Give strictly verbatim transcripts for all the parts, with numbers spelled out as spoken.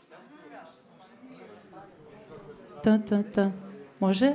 Ta, ta, ta. Može?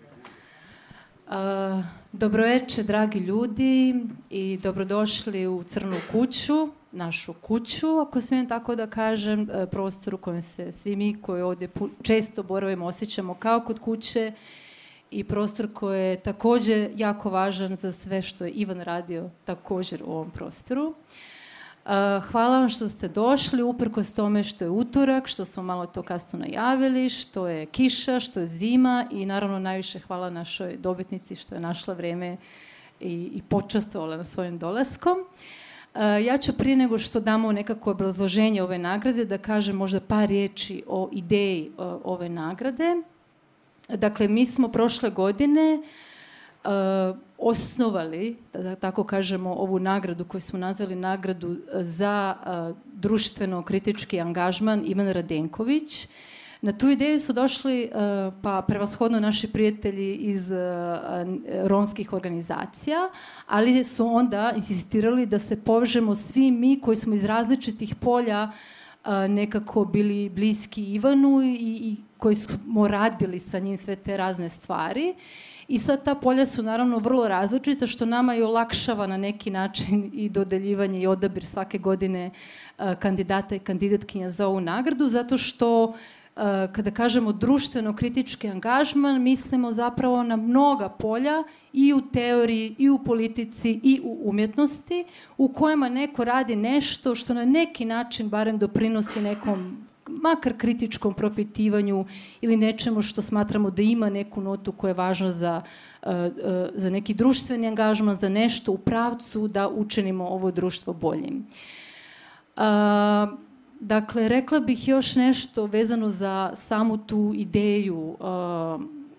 Uh, Dobroveče, dragi ljudi, i dobrodošli u Crnu kuću, našu kuću, ako smijem tako da kažem, prostor u kojem se svi mi koji ovdje često boravimo osjećamo kao kod kuće, i prostor koji je također jako važan za sve što je Ivan radio također u ovom prostoru. Hvala vam što ste došli, uprkos tome što je utorak, što smo malo to kasno najavili, što je kiša, što je zima, i naravno najviše hvala našoj dobitnici što je našla vrijeme i, i počastvovala na svojim dolaskom. Ja ću prije nego što damo nekako obrazloženje ove nagrade da kažem možda par riječi o ideji ove nagrade. Dakle, mi smo prošle godine uh, osnovali, da tako kažemo, ovu nagradu koju smo nazvali nagradu za uh, društveno-kritički angažman Ivan Radenković. Na tu ideju su došli uh, pa prevashodno naši prijatelji iz uh, romskih organizacija, ali su onda insistirali da se povežemo svi mi koji smo iz različitih polja uh, nekako bili bliski Ivanu i, i koji smo radili sa njim sve te razne stvari. I sad ta polja su naravno vrlo različita, što nama i olakšava na neki način i dodeljivanje i odabir svake godine uh, kandidata i kandidatkinja za ovu nagradu, zato što uh, kada kažemo društveno-kritički angažman, mislimo zapravo na mnoga polja i u teoriji, i u politici, i u umjetnosti, u kojima neko radi nešto što na neki način barem doprinosi nekom makar kritičkom propitivanju ili nečemu što smatramo da ima neku notu koja je važna za, uh, uh, za neki društveni angažman, za nešto u pravcu da učinimo ovo društvo boljim. Uh, dakle, rekla bih još nešto vezano za samu tu ideju uh, uh,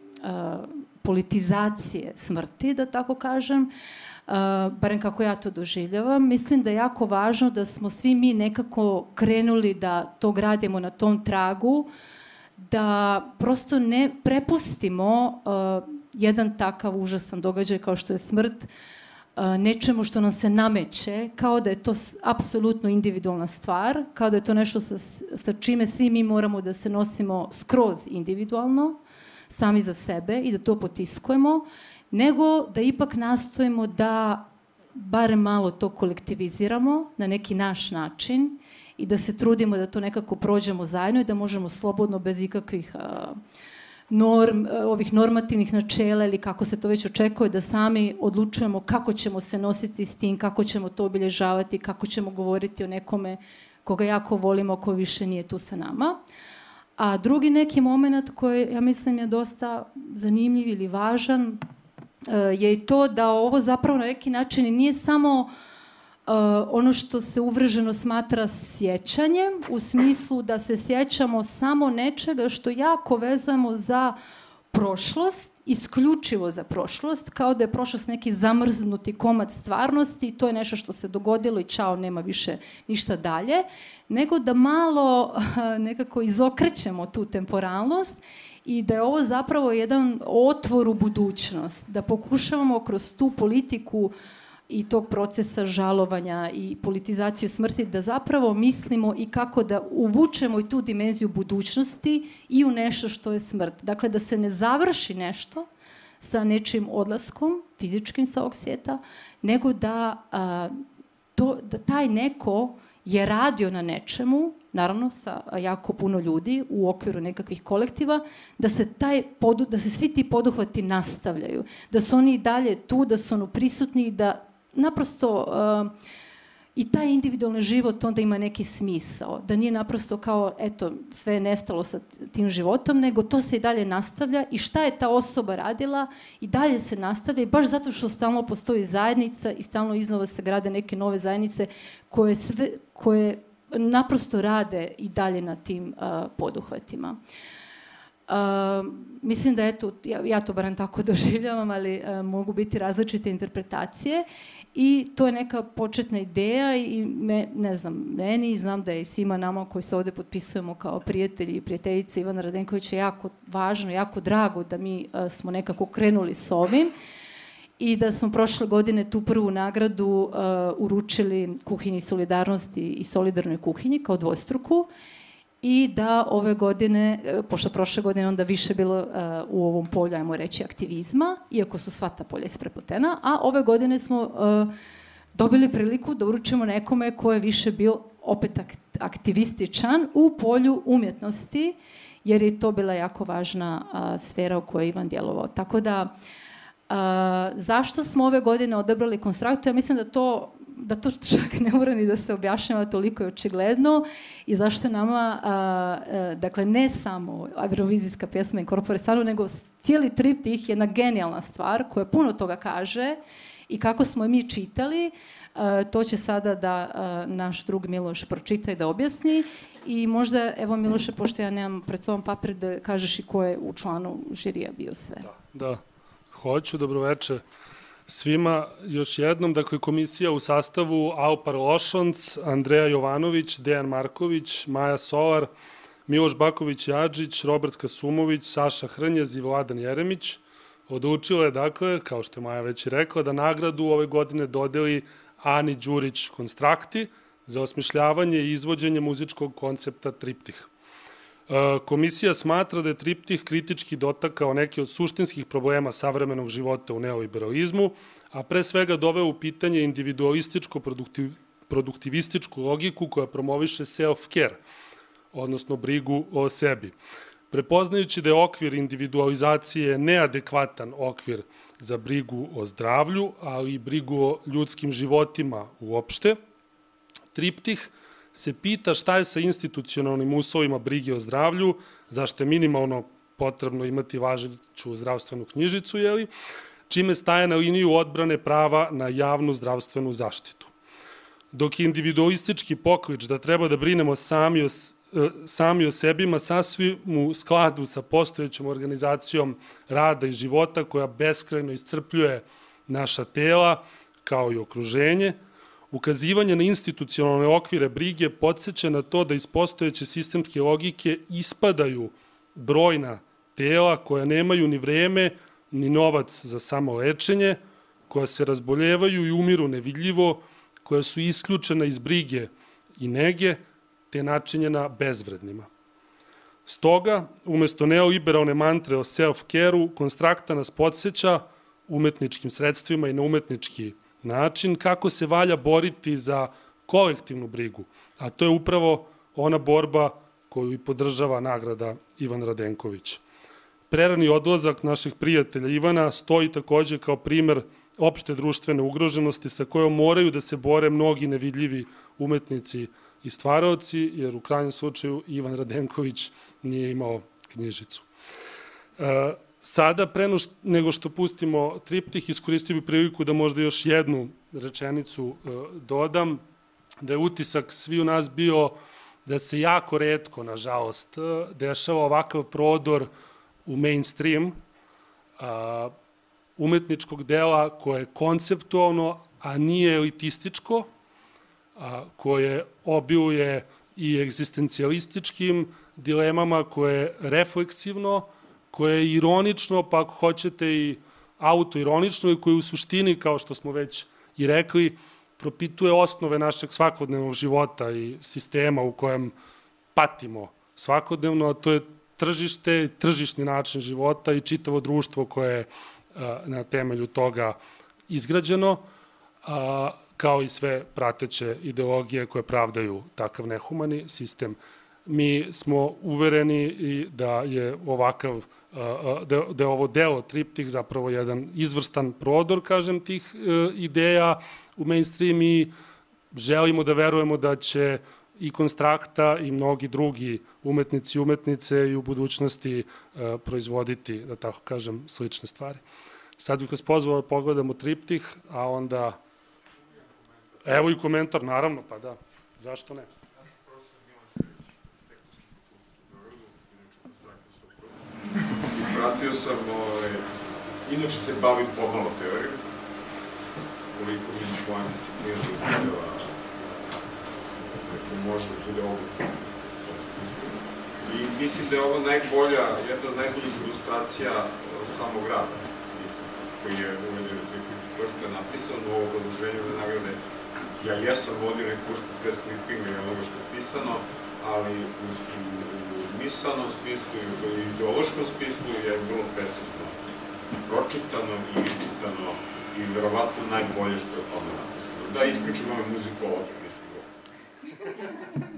politizacije smrti, da tako kažem. Uh, barem kako ja to doživljavam. Mislim da je jako važno da smo svi mi nekako krenuli da to gradimo na tom tragu, da prosto ne prepustimo uh, jedan takav užasan događaj kao što je smrt uh, nečemu što nam se nameće, kao da je to apsolutno individualna stvar, kao da je to nešto sa, sa čime svi mi moramo da se nosimo skroz individualno, sami za sebe, i da to potiskujemo, nego da ipak nastojimo da barem malo to kolektiviziramo na neki naš način i da se trudimo da to nekako prođemo zajedno i da možemo slobodno, bez ikakvih uh, norm, uh, ovih normativnih načela ili kako se to već očekuje, da sami odlučujemo kako ćemo se nositi s tim, kako ćemo to obilježavati, kako ćemo govoriti o nekome koga jako volimo, koji više nije tu sa nama. A drugi neki moment koji, ja mislim, je dosta zanimljiv ili važan, je i to da ovo zapravo na neki način nije samo uh, ono što se uvrženo smatra sjećanjem, u smislu da se sjećamo samo nečega što jako vezujemo za prošlost, isključivo za prošlost, kao da je prošlost neki zamrznuti komad stvarnosti i to je nešto što se dogodilo i čao, nema više ništa dalje, nego da malo uh, nekako izokrećemo tu temporalnost i da je ovo zapravo jedan otvor u budućnost, da pokušavamo kroz tu politiku i tog procesa žalovanja i politizaciju smrti da zapravo mislimo i kako da uvučemo i tu dimenziju budućnosti i u nešto što je smrt. Dakle, da se ne završi nešto sa nečim odlaskom fizičkim sa ovog svijeta, nego da, a, to, da taj neko je radio na nečemu, naravno sa jako puno ljudi u okviru nekakvih kolektiva, da se, taj podu, da se svi ti poduhvati nastavljaju, da su oni i dalje tu, da su oni prisutni, da naprosto uh, i taj individualni život onda ima neki smisao, da nije naprosto kao, eto, sve je nestalo sa tim životom, nego to se i dalje nastavlja i šta je ta osoba radila i dalje se nastavlja, i baš zato što stalno postoji zajednica i stalno iznova se grade neke nove zajednice koje, sve, koje naprosto rade i dalje na tim uh, poduhvatima. Uh, mislim da, eto, ja, ja to barem tako doživljavam, ali uh, mogu biti različite interpretacije i to je neka početna ideja i me, ne znam, meni i znam da je svima nama koji se ovdje potpisujemo kao prijatelji i prijateljice Ivana Radenkovića jako važno, jako drago da mi uh, smo nekako krenuli s ovim i da smo prošle godine tu prvu nagradu uh, uručili Kuhinji solidarnosti i Solidarnoj kuhinji kao dvostruku. i da ove godine, pošto prošle godine onda više bilo u ovom polju, ajmo reći, aktivizma, iako su sva ta polja isprepletena, a ove godine smo dobili priliku da uručimo nekome ko je više bio opet aktivističan u polju umjetnosti, jer je to bila jako važna sfera u kojoj je Ivan djelovao. Tako da, zašto smo ove godine odabrali Konstraktu? Ja mislim da to da to čak ne mora ni da se objašnjava, toliko je očigledno, i zašto je nama, a, a, dakle, ne samo eurovizijska pjesma Incorpore Sano, nego cijeli triptih je jedna genijalna stvar koja puno toga kaže, i kako smo mi čitali, a, to će sada da a, naš drug Miloš pročita i da objasni. I možda, evo Miloše, pošto ja nemam pred sobom papir, da kažeš i ko je u članu žirija bio sve. Da, da. Hoću, dobroveče svima još jednom. Dakle, komisija u sastavu Alpar Lošonc, Andreja Jovanović, Dejan Marković, Maja Solar, Miloš Baković-Jadžić, Robert Kasumović, Saša Hrnjez i Vladan Jeremić odlučila je, dakle, kao što je Maja već i rekla, da nagradu ove godine dodeli Ani Đurić Konstrakti za osmišljavanje i izvođenje muzičkog koncepta Triptih. Komisija smatra da je Triptih kritički dotakao neke od suštinskih problema savremenog života u neoliberalizmu, a pre svega doveo u pitanje individualističko-produktivističku logiku koja promoviše self-care, odnosno brigu o sebi. Prepoznajući da je okvir individualizacije neadekvatan okvir za brigu o zdravlju, ali i brigu o ljudskim životima uopšte, Triptih se pita šta je sa institucionalnim uslovima brige o zdravlju, zašto je minimalno potrebno imati važeću zdravstvenu knjižicu, jeli, čime staje na liniju odbrane prava na javnu zdravstvenu zaštitu. Dok je individualistički poklič da treba da brinemo sami o, sami o sebima, sasvim u skladu sa postojećom organizacijom rada i života koja beskrajno iscrpljuje naša tela kao i okruženje, ukazivanje na institucionalne okvire brige podsjeća na to da iz postojeće sistemske logike ispadaju brojna tela koja nemaju ni vreme, ni novac za samolečenje, koja se razboljevaju i umiru nevidljivo, koja su isključena iz brige i nege, te načinjena bezvrednima. Stoga, umesto neoliberalne mantre o self-care-u, Konstrakta nas podsjeća umetničkim sredstvima i na umetnički način kako se valja boriti za kolektivnu brigu, a to je upravo ona borba koju i podržava nagrada Ivan Radenković. Prerani odlazak naših prijatelja Ivana stoji takođe kao primer opšte društvene ugroženosti sa kojom moraju da se bore mnogi nevidljivi umetnici i stvaraoci, jer u krajnjem slučaju Ivan Radenković nije imao knjižicu. Sada, pre nego što pustimo Triptih, iskoristio bi priliku da možda još jednu rečenicu dodam, da je utisak svi u nas bio da se jako retko, nažalost, dešava ovakav prodor u mainstream umetničkog dela koje je konceptualno, a nije elitističko, koje obiluje i egzistencijalističkim dilemama, koje je refleksivno, koje je ironično, pa ako hoćete i autoironično, i koje u suštini, kao što smo već i rekli, propituje osnove našeg svakodnevnog života i sistema u kojem patimo svakodnevno, a to je tržište, tržišni način života i čitavo društvo koje je na temelju toga izgrađeno, kao i sve prateće ideologije koje pravdaju takav nehumani sistem. Mi smo uvereni da je ovakav, da je ovo delo Triptih zapravo jedan izvrstan prodor, kažem, tih ideja u mainstream, i želimo da verujemo da će i Konstrakta i mnogi drugi umetnici i umetnice i u budućnosti proizvoditi, da tako kažem, slične stvari. Sad bih vas pozvao da pogledamo Triptih, a onda, evo i komentar, naravno, pa da, zašto ne? Pratio sam, inače se bavim pomalo teorijom, koliko vidim plan disciplina udjela, neko može da bude ovo. I mislim da je ovo najbolja, jedna od najboljih ilustracija samog rada, koji je uveđen u Triptih. To što je napisano u ovo produženju na nagrade, ja jesam vodio neku vrstu press clippinga i onoga što je pisano, ali u, u, u misalnom smislu i u ideološkom smislu je vrlo precizno pročitano i iščitano i verovatno najbolje što je o tome napisano. Da isključim ove muzikologije, mislim.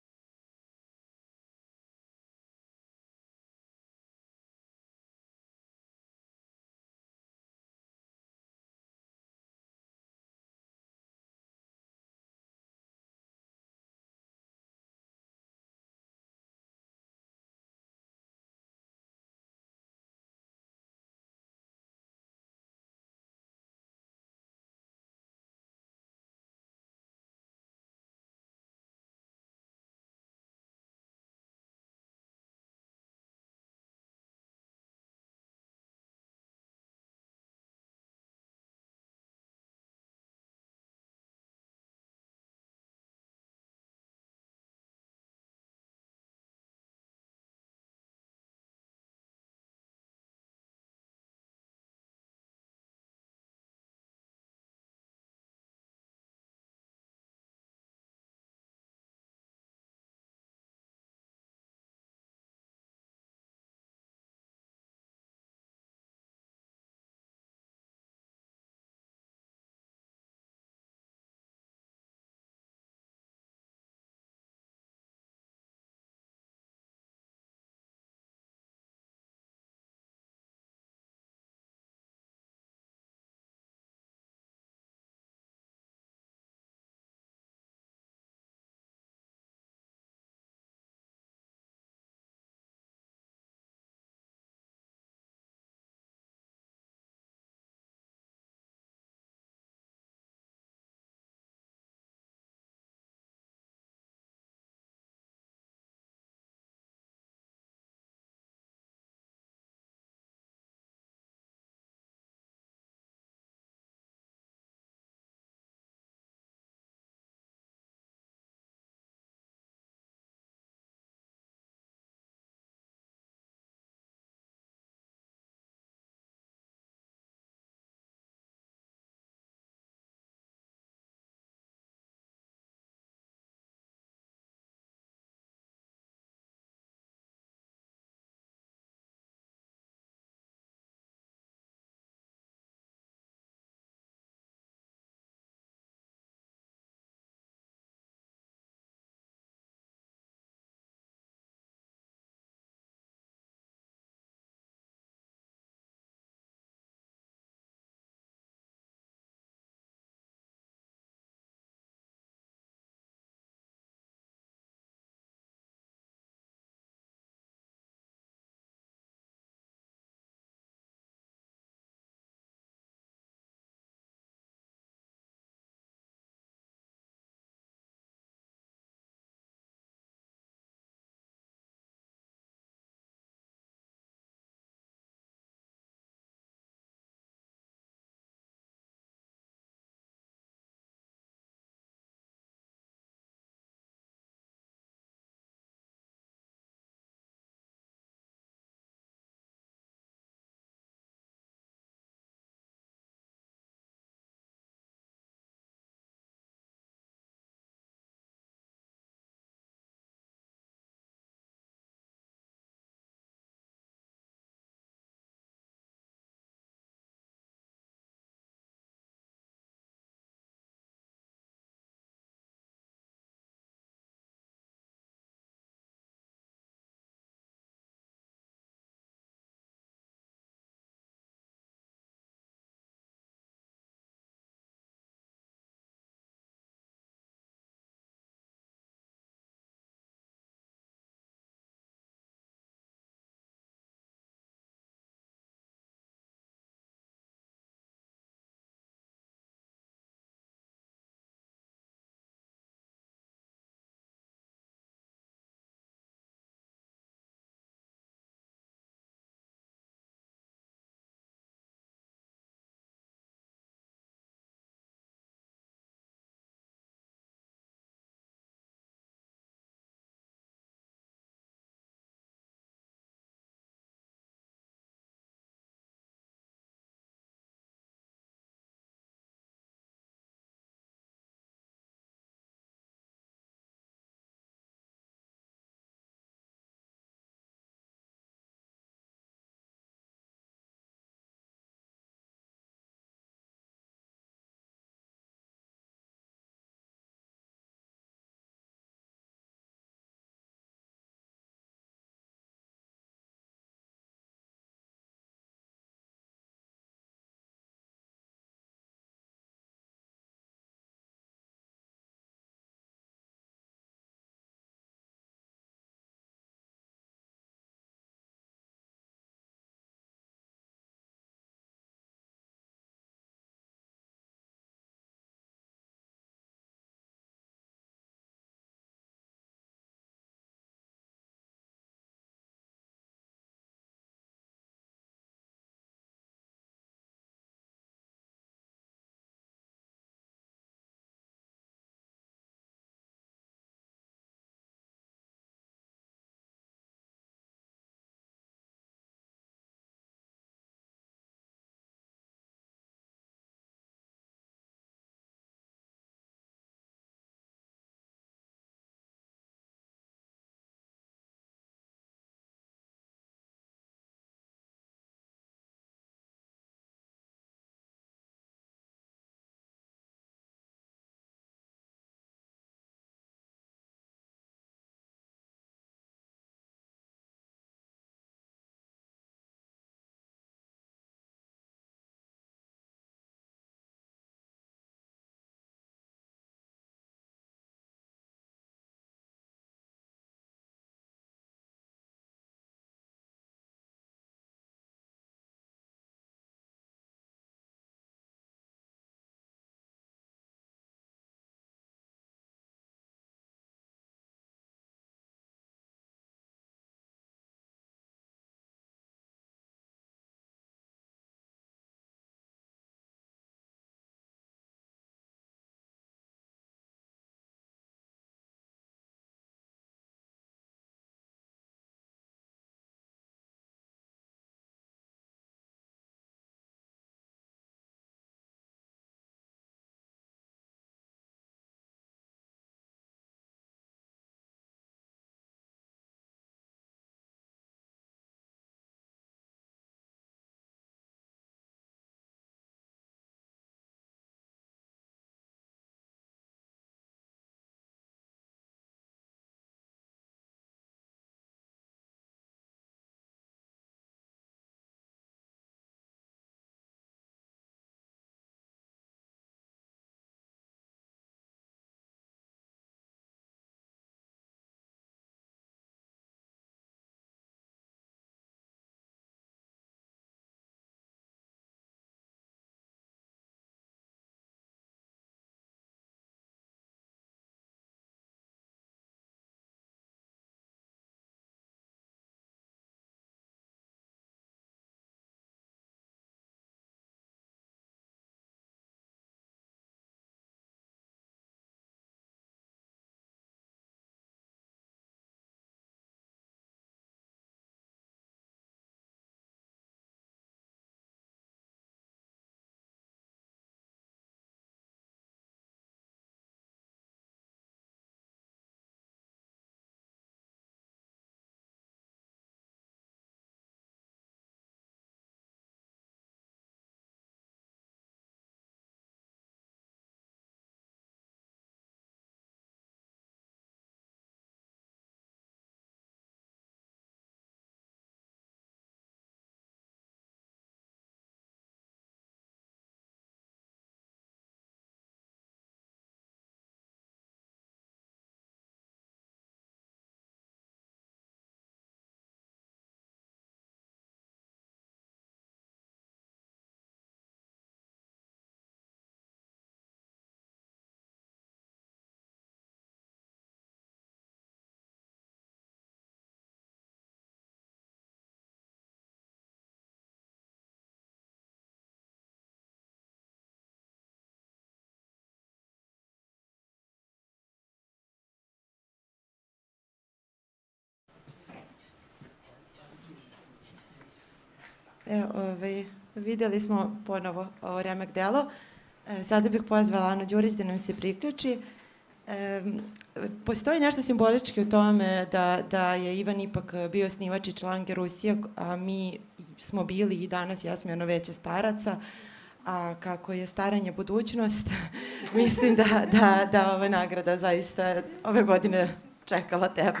Videli smo ponovo ovo remek delo. Sada bih pozvala Anu Đurić da nam se priključi. Postoji nešto simbolički u tome da je Ivan ipak bio osnivač i član Gerusija, a mi smo bili i danas jesmo jedno veće staraca, a kako je staranje budućnost, mislim da ova nagrada zaista ove godine čekala tebe.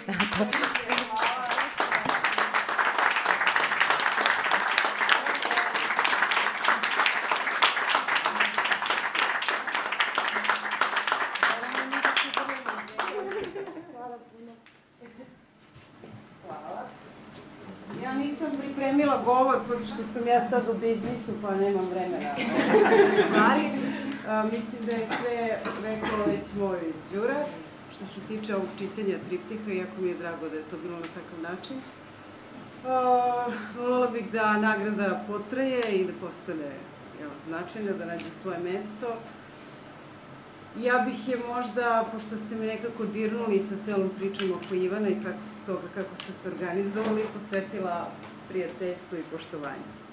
Ja nisam pripremila govor, pošto sam ja sad u biznisu, pa nemam vremena za stvari. Mislim da je sve rekao već moj Đura, što se tiče ovog čitanja triptika, iako mi je drago da je to bilo na takav način. Voljela bih da nagrada potraje i da postane značajna, da nađe svoje mesto. Ja bih je možda, pošto ste me nekako dirnuli sa celom pričom oko Ivana i toga kako ste se organizovali, posvetila prijateljstvu i poštovanju.